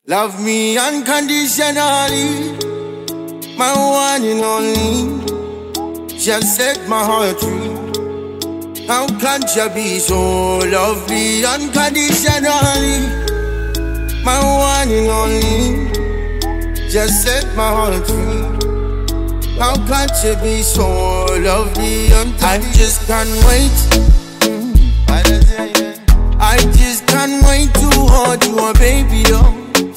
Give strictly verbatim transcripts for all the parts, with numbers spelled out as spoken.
Love me unconditionally, my one and only. Just set my heart free. How can't you be so lovely unconditionally, my one and only. Just set my heart free. How can't you be so lovely unconditionally? I just can't wait. I just can't wait to hold you, oh baby, oh.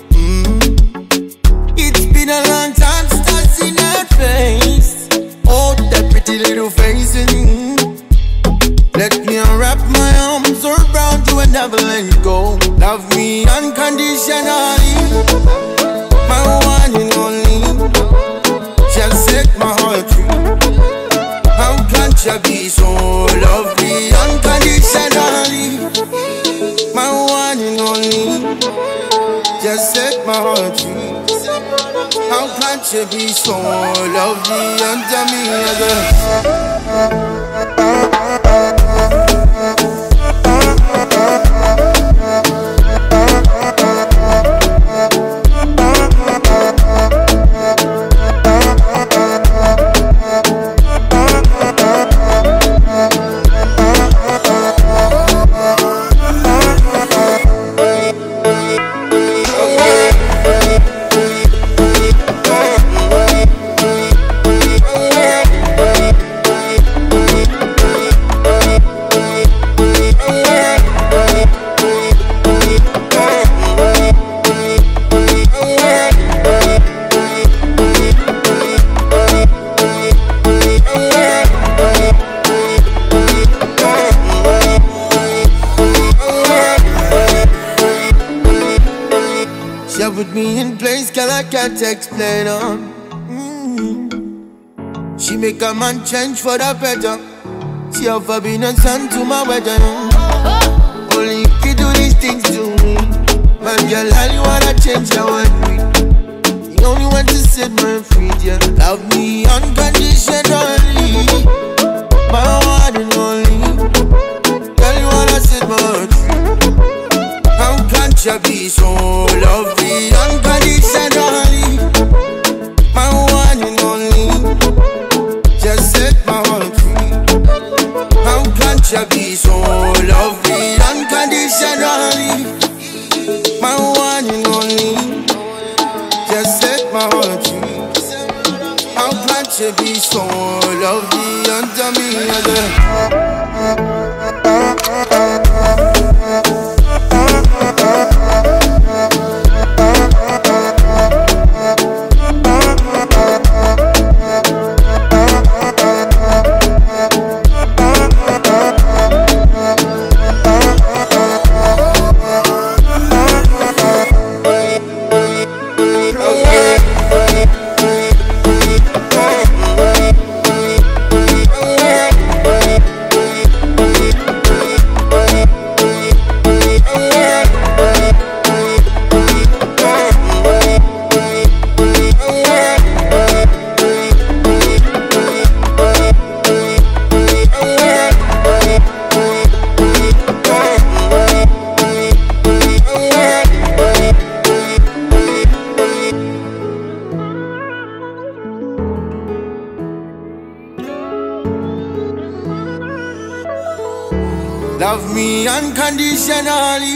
It's been a long time since I've seen that face. Oh, that pretty little face. mm. Let me wrap my arms around you and never let you go. Love me unconditionally, my one and only. Just set my heart free. How can't you be so lovely unconditionally, my one and only. Just set my heart free. How can't you be so lovely under me again? Put me in place, girl, I can't explain her. mm. She make a man change for the better. She offer being a son to my wedding. Only you can do these things to me. Man, girl, all you wanna change your world with. You only want to set me free, yeah. Love me unconditionally, my one and only. Girl, you wanna set my heart free. How can't you be so lovely unconditionally, my one and only. Just set my heart free. How can't you be so lovely unconditionally, my one and only. Just set my heart free. How can't you be so lovely under me again? Love me unconditionally,